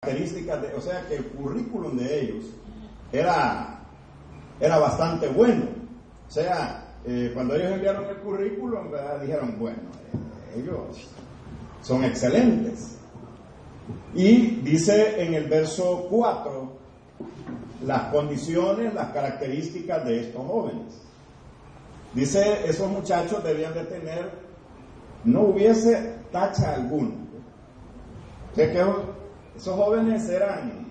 características, o sea que el currículum de ellos era bastante bueno. O sea, cuando ellos enviaron el currículum, ¿verdad? Dijeron, bueno, ellos son excelentes. Y dice en el verso 4 las condiciones, las características de estos jóvenes. Dice, esos muchachos debían de tener, no hubiese tacha alguna. O sea que esos jóvenes eran,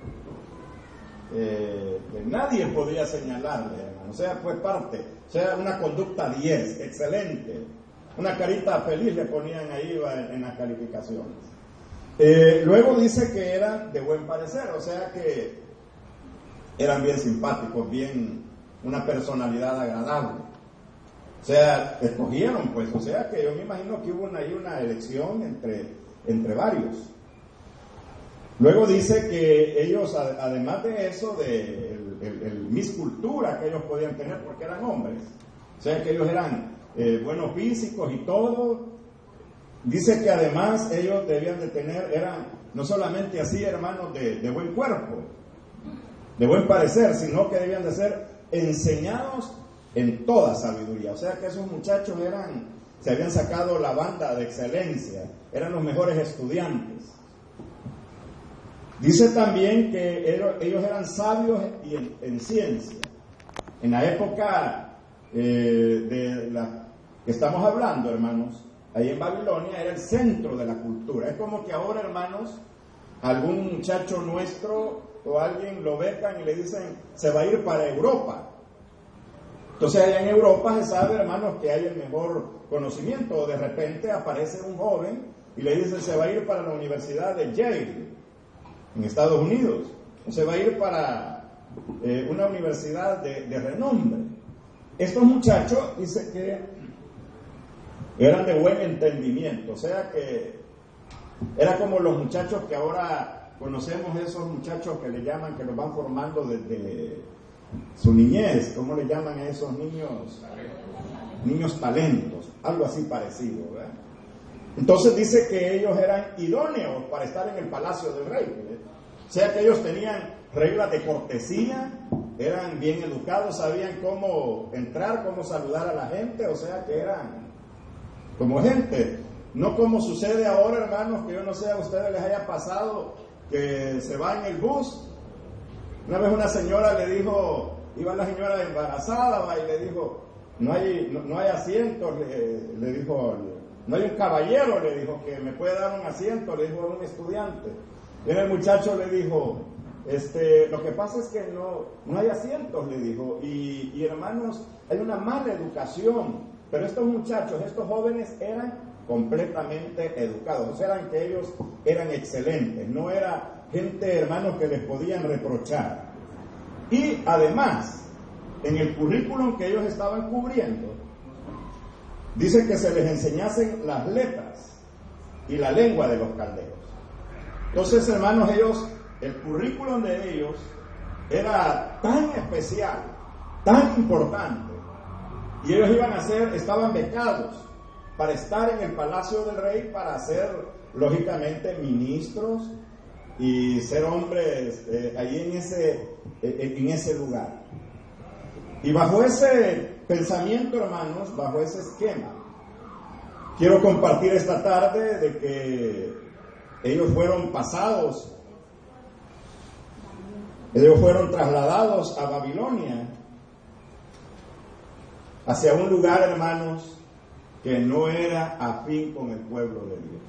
nadie podía señalarle, hermano. O sea, fue parte, o sea, una conducta 10, excelente. Una carita feliz le ponían ahí en las calificaciones. Luego dice que eran de buen parecer, o sea que eran bien simpáticos, bien, una personalidad agradable. O sea, escogieron, pues, o sea que yo me imagino que hubo ahí una elección entre varios. Luego dice que ellos, además de eso, de el miscultura que ellos podían tener, porque eran hombres, o sea que ellos eran buenos físicos y todo. Dice que además ellos debían de tener, eran no solamente así, hermanos, de buen cuerpo, de buen parecer, sino que debían de ser enseñados en toda sabiduría. O sea que esos muchachos se habían sacado la banda de excelencia, eran los mejores estudiantes. Dice también que ellos eran sabios en ciencia. En la época de la que estamos hablando, hermanos, ahí en Babilonia era el centro de la cultura. Es como que ahora, hermanos, algún muchacho nuestro o alguien lo becan y le dicen, se va a ir para Europa. Entonces allá en Europa se sabe, hermanos, que hay el mejor conocimiento. O de repente aparece un joven y le dice, se va a ir para la Universidad de Yale, en Estados Unidos. O se va a ir para una universidad de renombre. Estos muchachos, dice que eran de buen entendimiento. O sea que era como los muchachos que ahora conocemos, esos muchachos que le llaman, que los van formando desde su niñez. ¿Cómo le llaman a esos niños? Niños talentos, algo así parecido, ¿verdad? Entonces dice que ellos eran idóneos para estar en el palacio del rey, ¿verdad? O sea que ellos tenían reglas de cortesía, eran bien educados, sabían cómo entrar, cómo saludar a la gente. O sea que eran como gente, no como sucede ahora, hermanos, que yo no sé a ustedes les haya pasado que se va en el bus. Una vez una señora le dijo, iba la señora embarazada y le dijo, no hay asientos, le dijo, no hay un caballero, le dijo, que me puede dar un asiento, le dijo a un estudiante. Y el muchacho le dijo, lo que pasa es que no hay asientos, le dijo, y hermanos, hay una mala educación, pero estos muchachos, estos jóvenes eran completamente educados, o sea, eran que ellos eran excelentes, no era gente, hermanos, que les podían reprochar. Y además, en el currículum que ellos estaban cubriendo, dice que se les enseñasen las letras y la lengua de los caldeos. Entonces, hermanos, el currículum de ellos era tan especial, tan importante, y ellos estaban becados para estar en el palacio del rey, para ser, lógicamente, ministros y ser hombres allí en ese lugar. Y bajo ese pensamiento, hermanos, bajo ese esquema, quiero compartir esta tarde de que ellos fueron trasladados a Babilonia, hacia un lugar, hermanos, que no era afín con el pueblo de Dios.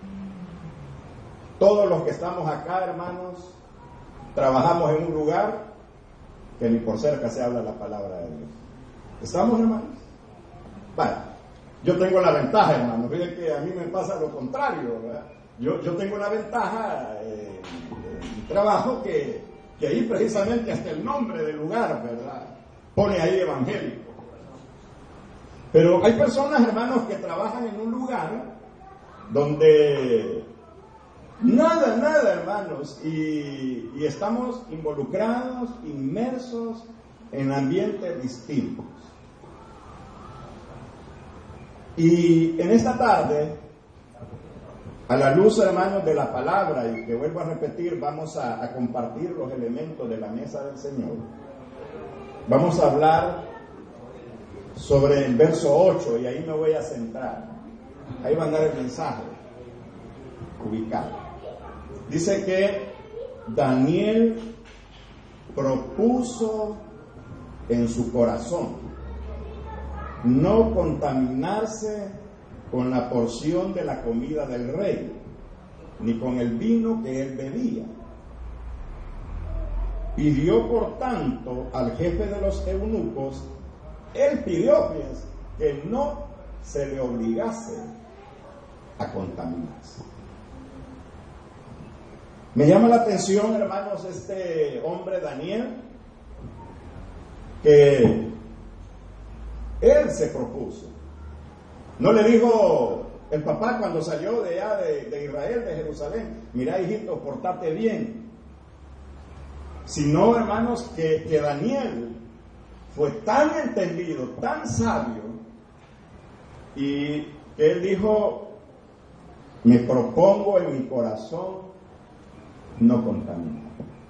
Todos los que estamos acá, hermanos, trabajamos en un lugar que ni por cerca se habla la palabra de Dios. ¿Estamos, hermanos? Vale, yo tengo la ventaja, hermanos. Miren que a mí me pasa lo contrario, ¿verdad? Yo tengo la ventaja en mi trabajo que ahí precisamente hasta el nombre del lugar, ¿verdad?, pone ahí evangélico. Pero hay personas, hermanos, que trabajan en un lugar donde nada, hermanos, y estamos involucrados, inmersos en ambientes distintos. Y en esta tarde A la luz, hermanos, de la palabra, y que vuelvo a repetir, vamos a compartir los elementos de la mesa del Señor. Vamos a hablar sobre el verso 8, y ahí me voy a centrar. Ahí va a andar el mensaje ubicado. Dice que Daniel propuso en su corazón no contaminarse con la porción de la comida del rey, ni con el vino que él bebía. Pidió, por tanto, al jefe de los eunucos, él pidió, pues, que no se le obligase a contaminarse. Me llama la atención, hermanos, este hombre Daniel, que él se propuso. No le dijo el papá cuando salió de allá de Israel, de Jerusalén: mira, hijito, portate bien. Sino, hermanos, que Daniel fue tan entendido, tan sabio, y que él dijo: me propongo en mi corazón no contaminar.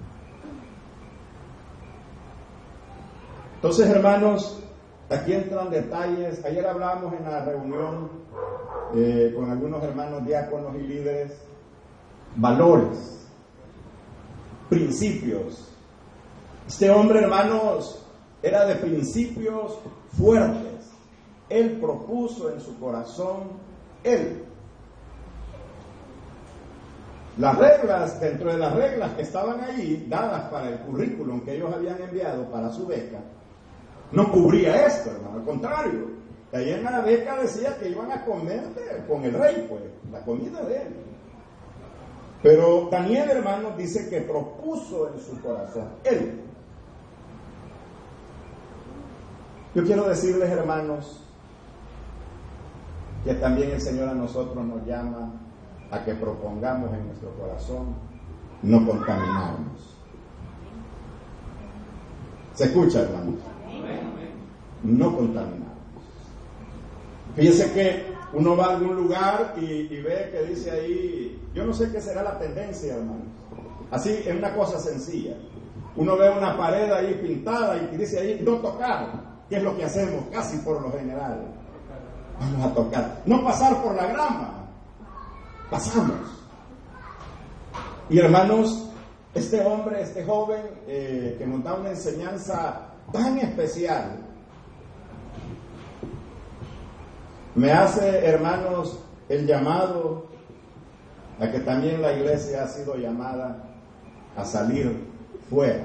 Entonces, hermanos, aquí entran detalles. Ayer hablábamos en la reunión con algunos hermanos diáconos y líderes, valores, principios. Este hombre, hermanos, era de principios fuertes. Él propuso en su corazón, las reglas, dentro de las reglas que estaban ahí, dadas para el currículum que ellos habían enviado para su beca, no cubría esto, hermano. Al contrario, ahí en la beca decía que iban a comer con el rey, pues, la comida de él. Pero Daniel, hermanos, dice que propuso en su corazón, Yo quiero decirles, hermanos, que también el Señor a nosotros nos llama a que propongamos en nuestro corazón no contaminarnos. ¿Se escucha, hermanos? No contaminarnos. Fíjense que uno va a algún lugar y ve que dice ahí, yo no sé qué será la tendencia, hermanos. Así, es una cosa sencilla. Uno ve una pared ahí pintada y dice ahí, no tocar. ¿Qué es lo que hacemos casi por lo general? Vamos a tocar. No pasar por la grama. Pasamos. Y hermanos, este hombre, este joven que nos da una enseñanza tan especial, me hace, hermanos, el llamado a que también la iglesia ha sido llamada a salir fuera.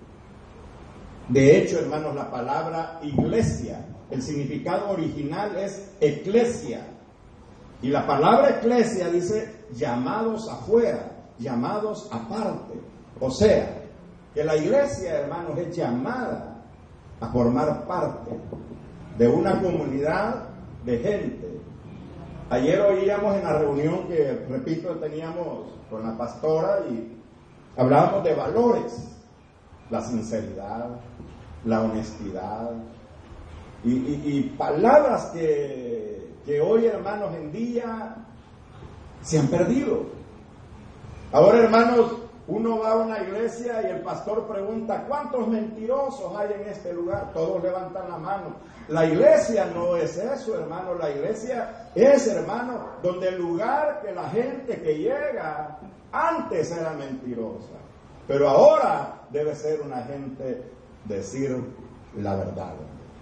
De hecho, hermanos, la palabra iglesia, el significado original es eclesia. Y la palabra eclesia dice llamados afuera, llamados aparte. O sea, que la iglesia, hermanos, es llamada a formar parte de una comunidad de gente. Ayer oíamos en la reunión que, repito, teníamos con la pastora y hablábamos de valores, la sinceridad, la honestidad y palabras que hoy, hermanos, en día se han perdido. Ahora, hermanos, uno va a una iglesia y el pastor pregunta: ¿cuántos mentirosos hay en este lugar? Todos levantan la mano. La iglesia no es eso, hermano. La iglesia es, hermano, donde el lugar que la gente que llega antes era mentirosa, pero ahora debe ser una gente decir la verdad.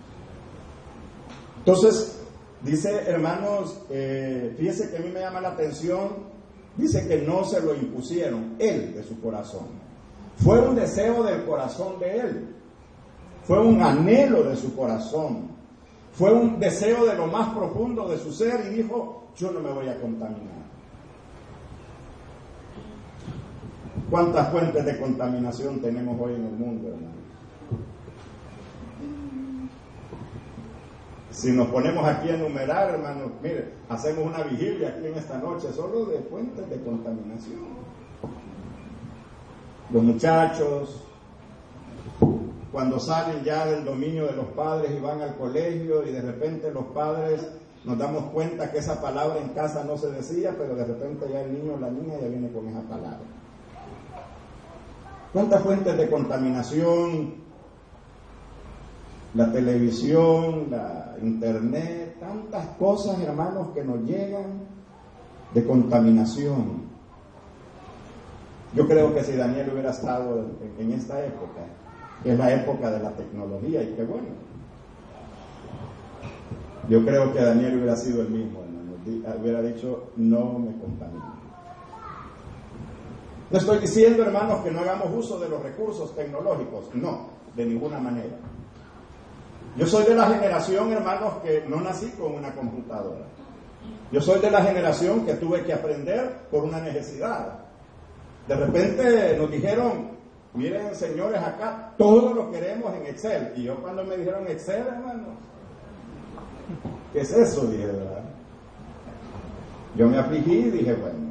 Entonces, dice, hermanos, fíjese que a mí me llama la atención. Dice que no se lo impusieron, él de su corazón. Fue un deseo del corazón de él. Fue un anhelo de su corazón. Fue un deseo de lo más profundo de su ser y dijo: yo no me voy a contaminar. ¿Cuántas fuentes de contaminación tenemos hoy en el mundo, hermano? Si nos ponemos aquí a enumerar, hermanos, mire, hacemos una vigilia aquí en esta noche solo de fuentes de contaminación. Los muchachos, cuando salen ya del dominio de los padres y van al colegio y de repente los padres nos damos cuenta que esa palabra en casa no se decía, pero de repente ya el niño o la niña ya viene con esa palabra. ¿Cuántas fuentes de contaminación? La televisión, la internet, tantas cosas, hermanos, que nos llegan de contaminación. Yo creo que si Daniel hubiera estado en esta época, que es la época de la tecnología, y qué bueno, yo creo que Daniel hubiera sido el mismo, hermano, hubiera dicho, no me contamine. No estoy diciendo, hermanos, que no hagamos uso de los recursos tecnológicos, no, de ninguna manera. Yo soy de la generación, hermanos, que no nací con una computadora. Yo soy de la generación que tuve que aprender por una necesidad. De repente nos dijeron, miren, señores, acá todo lo queremos en Excel. Y yo cuando me dijeron Excel, hermano, ¿qué es eso? Dije, ¿verdad? Yo me afligí y dije, bueno.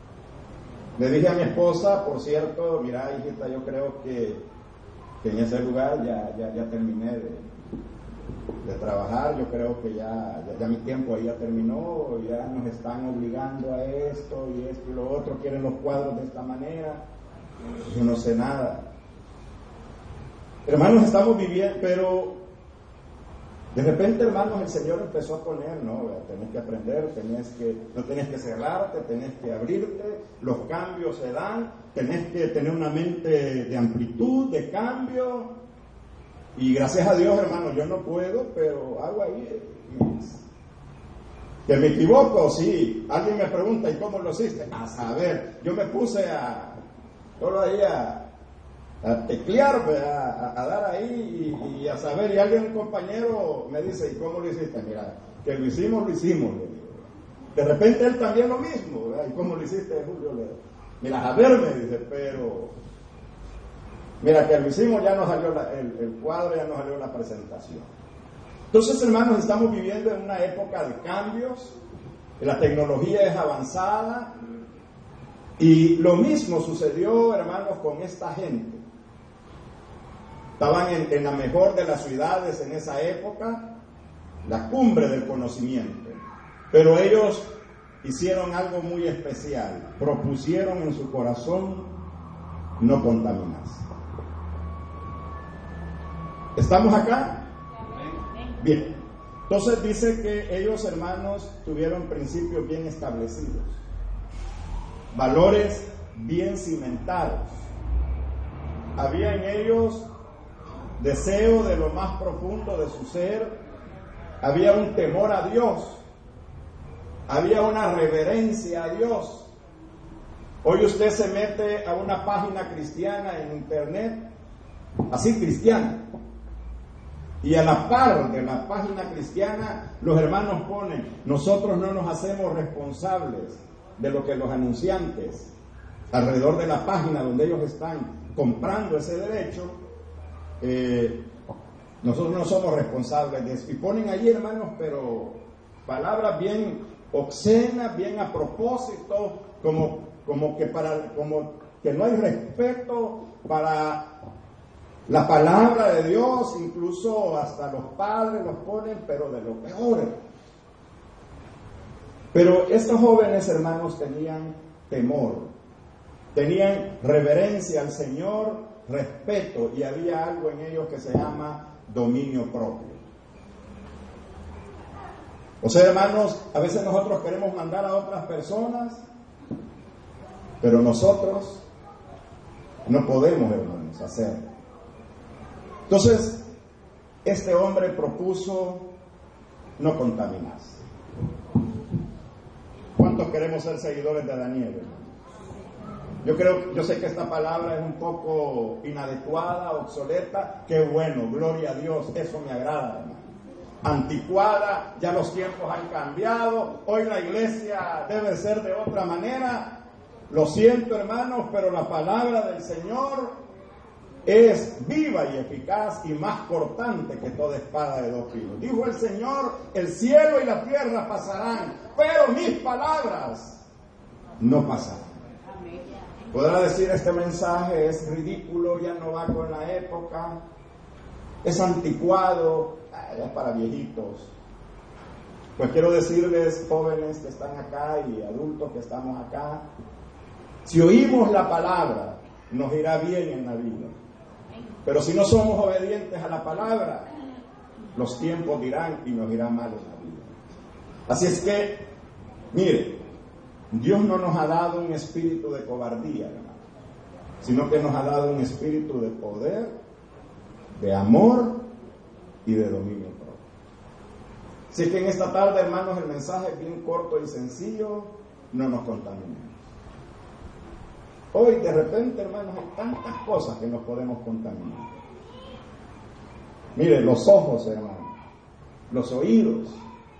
Le dije a mi esposa, por cierto, mira, hijita, yo creo que en ese lugar ya terminé de trabajar, yo creo que ya mi tiempo ahí ya terminó, ya nos están obligando a esto y lo otro, quieren los cuadros de esta manera, yo no sé nada. Hermanos, estamos viviendo, pero de repente, hermanos, el Señor empezó a poner, no, tenés que aprender, no tenés que cerrarte, tenés que abrirte, los cambios se dan, tenés que tener una mente de amplitud, de cambio. Y gracias a Dios, hermano, yo no puedo, pero hago ahí. ¿Que me equivoco? Sí. Alguien me pregunta, ¿y cómo lo hiciste? A saber, yo me puse solo ahí a teclear, a dar ahí y a saber. Y un compañero me dice, ¿y cómo lo hiciste? Mira, que lo hicimos. De repente él también lo mismo, ¿verdad? ¿Y cómo lo hiciste, Julio? Mira, a ver, me dice, pero... Mira, que lo hicimos, ya nos salió el cuadro, ya nos salió la presentación. Entonces, hermanos, estamos viviendo en una época de cambios, la tecnología es avanzada, y lo mismo sucedió, hermanos, con esta gente. Estaban en la mejor de las ciudades en esa época, la cumbre del conocimiento, pero ellos hicieron algo muy especial, propusieron en su corazón no contaminarse. ¿Estamos acá? Bien. Entonces dice que ellos, hermanos, tuvieron principios bien establecidos, valores bien cimentados. Había en ellos deseo de lo más profundo de su ser, había un temor a Dios, había una reverencia a Dios. Hoy usted se mete a una página cristiana en internet, así cristiana, y a la par de la página cristiana, los hermanos ponen, nosotros no nos hacemos responsables de lo que los anunciantes alrededor de la página donde ellos están comprando ese derecho, nosotros no somos responsables de eso. Y ponen allí, hermanos, pero palabras bien obscenas, bien a propósito, como que no hay respeto para la palabra de Dios, incluso hasta los padres los ponen, pero de lo peor. Pero estos jóvenes, hermanos, tenían temor, tenían reverencia al Señor, respeto, y había algo en ellos que se llama dominio propio. O sea, hermanos, a veces nosotros queremos mandar a otras personas, pero nosotros no podemos, hermanos, hacerlo. Entonces, este hombre propuso no contaminarse. ¿Cuántos queremos ser seguidores de Daniel, hermano? Yo sé que esta palabra es un poco inadecuada, obsoleta. Qué bueno, gloria a Dios, eso me agrada, hermano. Anticuada, ya los tiempos han cambiado, hoy la iglesia debe ser de otra manera. Lo siento, hermanos, pero la palabra del Señor es viva y eficaz y más cortante que toda espada de 2 filos. Dijo el Señor, el cielo y la tierra pasarán, pero mis palabras no pasarán. Podrá decir, este mensaje es ridículo, ya no va con la época, es anticuado, ya es para viejitos. Pues quiero decirles, jóvenes que están acá y adultos que estamos acá, si oímos la palabra, nos irá bien en la vida. Pero si no somos obedientes a la palabra, los tiempos dirán y nos irá mal en la vida. Así es que, mire, Dios no nos ha dado un espíritu de cobardía, hermano, sino que nos ha dado un espíritu de poder, de amor y de dominio propio. Así que en esta tarde, hermanos, el mensaje es bien corto y sencillo: no nos contaminemos. Hoy, de repente, hermanos, hay tantas cosas que nos podemos contaminar. Mire, los ojos, hermanos, los oídos,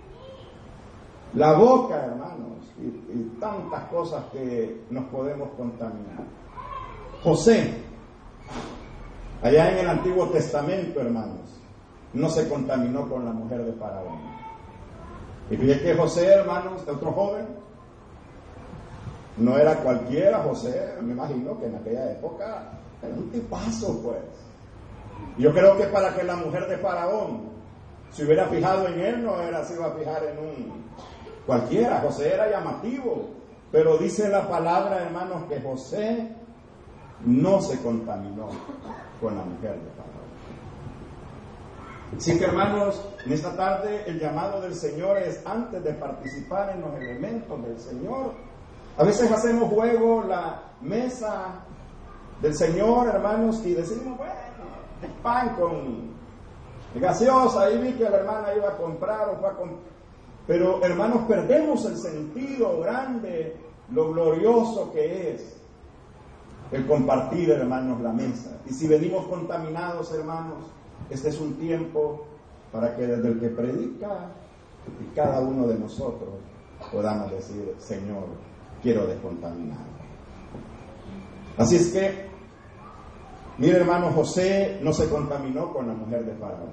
la boca, hermanos, y tantas cosas que nos podemos contaminar. José, allá en el Antiguo Testamento, hermanos, no se contaminó con la mujer de Faraón. Y fíjate que José, hermanos, otro joven, no era cualquiera. José, me imagino que en aquella época era un tipazo, pues. Yo creo que para que la mujer de Faraón se hubiera fijado en él, no era se iba a fijar en un cualquiera. José era llamativo, pero dice la palabra, hermanos, que José no se contaminó con la mujer de Faraón. Así que, hermanos, en esta tarde el llamado del Señor es, antes de participar en los elementos del Señor, a veces hacemos juego la mesa del Señor, hermanos, y decimos, bueno, es pan con gaseosa. Ahí vi que la hermana iba a comprar o fue a comprar. Pero, hermanos, perdemos el sentido grande, lo glorioso que es el compartir, hermanos, la mesa. Y si venimos contaminados, hermanos, este es un tiempo para que desde el que predica y cada uno de nosotros podamos decir, Señor, quiero descontaminar. Así es que, mire, hermano, José no se contaminó con la mujer de Faraón.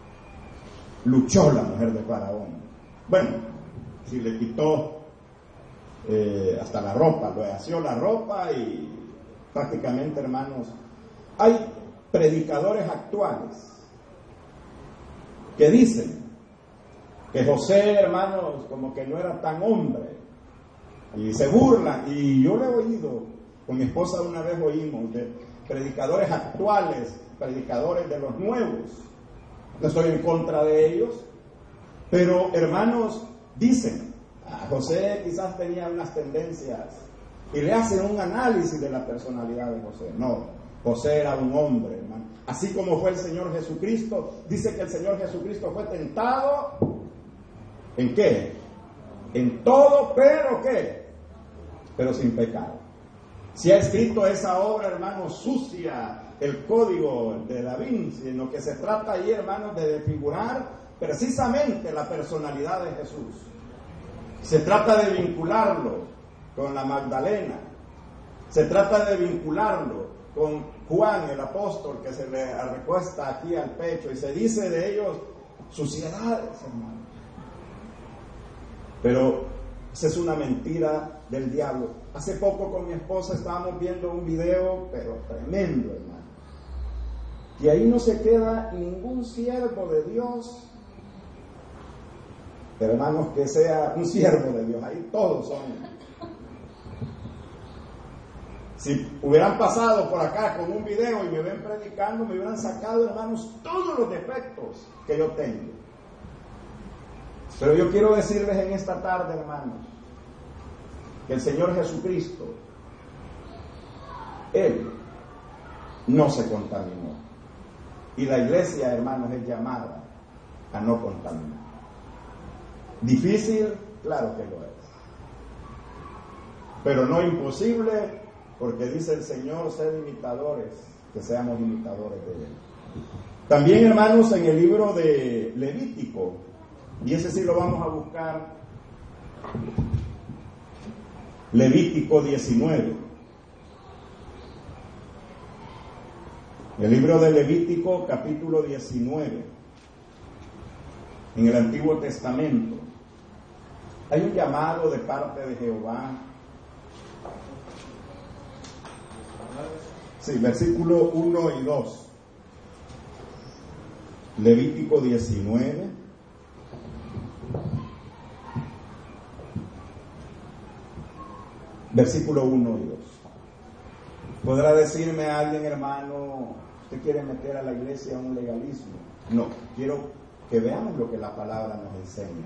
Luchó la mujer de Faraón. Bueno, si le quitó hasta la ropa, le asió la ropa y prácticamente, hermanos, hay predicadores actuales que dicen que José, hermanos, como que no era tan hombre, y se burlan. Y yo lo he oído, con mi esposa una vez oímos de predicadores actuales, predicadores de los nuevos. No estoy en contra de ellos, pero, hermanos, dicen, José quizás tenía unas tendencias, y le hacen un análisis de la personalidad de José. No, José era un hombre, hermano. Así como fue el Señor Jesucristo. Dice que el Señor Jesucristo fue tentado, ¿en qué? En todo, pero ¿qué? Pero sin pecado. Si ha escrito esa obra, hermano, sucia, el código de Da Vinci, en lo que se trata ahí, hermanos, de desfigurar precisamente la personalidad de Jesús. Se trata de vincularlo con la Magdalena. Se trata de vincularlo con Juan, el apóstol, que se le recuesta aquí al pecho, y se dice de ellos suciedades, hermano. Pero esa es una mentira del diablo. Hace poco con mi esposa estábamos viendo un video, pero tremendo, hermano. Y ahí no se queda ningún siervo de Dios, pero, hermanos, que sea un siervo de Dios. Ahí todos son. Si hubieran pasado por acá con un video y me ven predicando, me hubieran sacado, hermanos, todos los defectos que yo tengo. Pero yo quiero decirles en esta tarde, hermanos, que el Señor Jesucristo, Él no se contaminó. Y la iglesia, hermanos, es llamada a no contaminar. Difícil, claro que lo es. Pero no imposible, porque dice el Señor, sed imitadores, que seamos imitadores de Él. También, hermanos, en el libro de Levítico, y ese sí lo vamos a buscar, Levítico 19. El libro de Levítico, capítulo 19, en el Antiguo Testamento, hay un llamado de parte de Jehová. Sí, versículo 1 y 2. Levítico 19. Versículo 1 y 2. ¿Podrá decirme a alguien, hermano, usted quiere meter a la iglesia a un legalismo? No, quiero que veamos lo que la palabra nos enseña.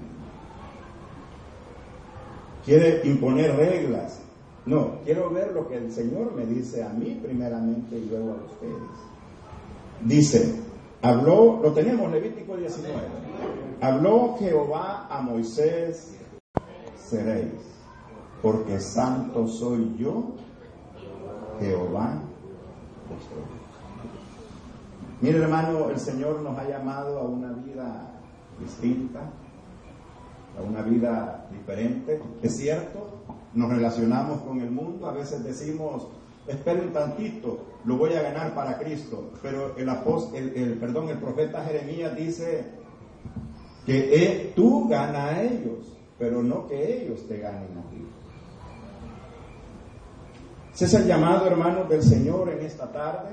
¿Quiere imponer reglas? No, quiero ver lo que el Señor me dice a mí primeramente y luego a ustedes. Dice, habló, lo tenemos, Levítico 19. Habló Jehová a Moisés, seréis, porque santo soy yo, Jehová vuestro Dios. Mire, hermano, el Señor nos ha llamado a una vida distinta, a una vida diferente. Es cierto, nos relacionamos con el mundo, a veces decimos, espera un tantito, lo voy a ganar para Cristo, pero el profeta Jeremías dice que tú gana a ellos, pero no que ellos te ganen a ti. Ese es el llamado, hermanos, del Señor en esta tarde,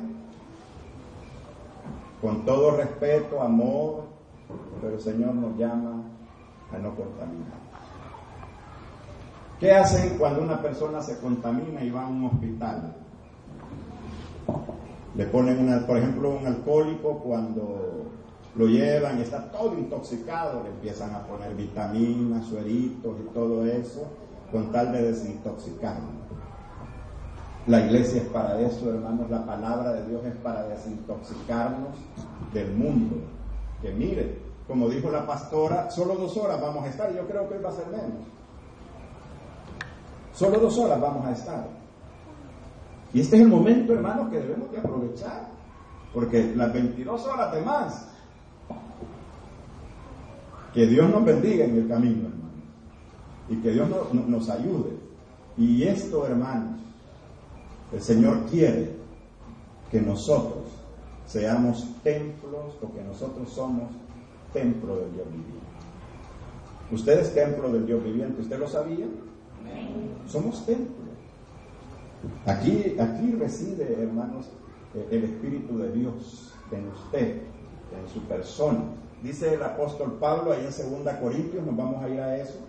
con todo respeto, amor, pero el Señor nos llama a no contaminar. ¿Qué hacen cuando una persona se contamina y va a un hospital? Le ponen por ejemplo, un alcohólico, cuando lo llevan y está todo intoxicado, le empiezan a poner vitaminas, sueritos y todo eso, con tal de desintoxicarlo. La iglesia es para eso, hermanos, la palabra de Dios es para desintoxicarnos del mundo. Que mire, como dijo la pastora, solo 2 horas vamos a estar, yo creo que hoy va a ser menos. Solo 2 horas vamos a estar. Y este es el momento, hermanos, que debemos de aprovechar, porque las 22 horas de más, que Dios nos bendiga en el camino, hermanos, y que Dios nos ayude. Y esto, hermanos, el Señor quiere que nosotros seamos templos, o que nosotros somos templo del Dios viviente. Usted es templo del Dios viviente, ¿usted lo sabía? Somos templo. Aquí reside, hermanos, el Espíritu de Dios en usted, en su persona. Dice el apóstol Pablo ahí en 2 Corintios, nos vamos a ir a eso.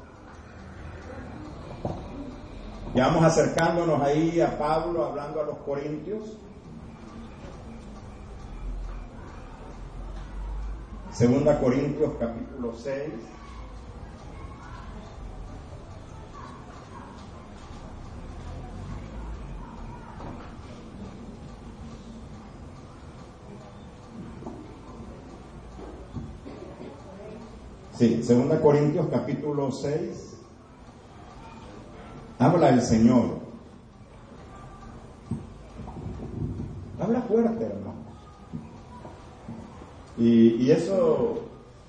Ya vamos acercándonos ahí a Pablo hablando a los corintios. 2 Corintios capítulo 6. Sí, 2 Corintios capítulo 6. Habla el Señor. Habla fuerte, hermanos. Y eso,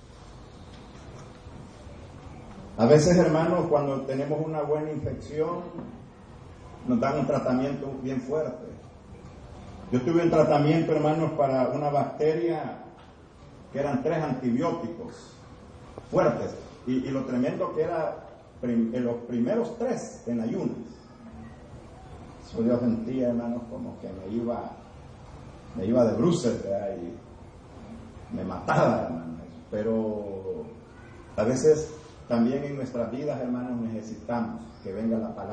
a veces, hermanos, cuando tenemos una buena infección, nos dan un tratamiento bien fuerte. Yo tuve un tratamiento, hermanos, para una bacteria que eran 3 antibióticos fuertes. Y lo tremendo que era en los primeros 3 en ayunas. Eso yo sentía, hermanos, como que me iba de bruces, ¿verdad? Y me mataba, hermanos. Pero a veces también en nuestras vidas, hermanos, necesitamos que venga la palabra